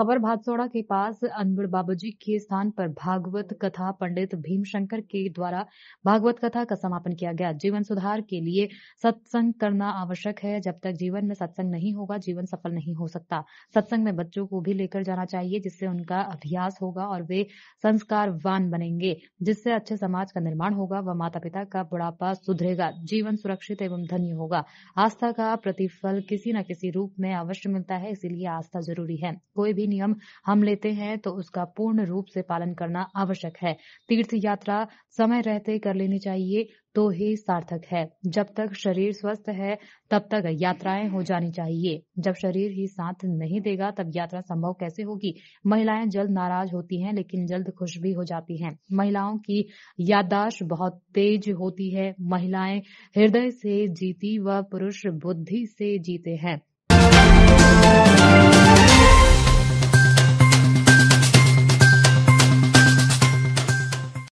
खबर भादसोड़ा के पास अनबड़ बाबूजी के स्थान पर भागवत कथा पंडित भीमशंकर के द्वारा भागवत कथा का समापन किया गया। जीवन सुधार के लिए सत्संग करना आवश्यक है। जब तक जीवन में सत्संग नहीं होगा, जीवन सफल नहीं हो सकता। सत्संग में बच्चों को भी लेकर जाना चाहिए, जिससे उनका अभ्यास होगा और वे संस्कारवान बनेंगे, जिससे अच्छे समाज का निर्माण होगा व माता पिता का बुढ़ापा सुधरेगा, जीवन सुरक्षित एवं धन्य होगा। आस्था का प्रतिफल किसी न किसी रूप में अवश्य मिलता है, इसीलिए आस्था जरूरी है। कोई भी नियम हम लेते हैं तो उसका पूर्ण रूप से पालन करना आवश्यक है। तीर्थ यात्रा समय रहते कर लेनी चाहिए तो ही सार्थक है। जब तक शरीर स्वस्थ है तब तक यात्राएं हो जानी चाहिए। जब शरीर ही साथ नहीं देगा तब यात्रा संभव कैसे होगी। महिलाएं जल्द नाराज होती हैं लेकिन जल्द खुश भी हो जाती हैं। महिलाओं की याददाश्त बहुत तेज होती है। महिलाएं हृदय से जीती व पुरुष बुद्धि से जीते हैं।